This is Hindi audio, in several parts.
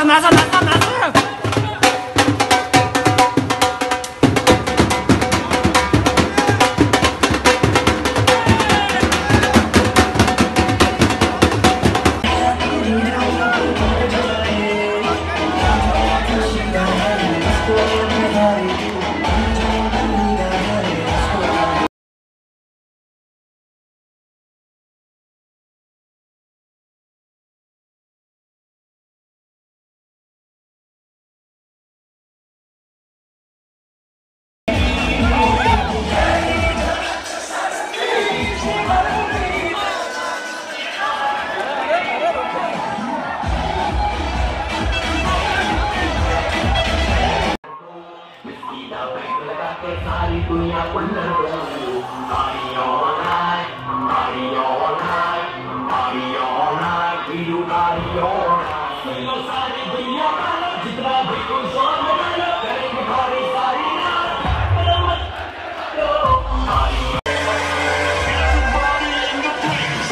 नाचा सारी दुनिया wonder party all night, party all night, party all night, we do party all night. सुनो सारी दुनिया वाला जितना भी कोई जोर लगाना करेंगे party सारी रात party everybody in the place.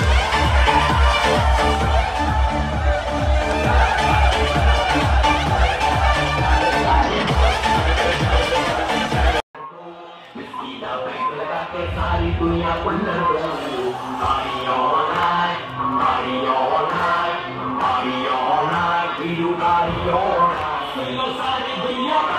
सारी दुनिया wonder party all night, party all night, party all night, we do party all night. सुनो सारी दुनिया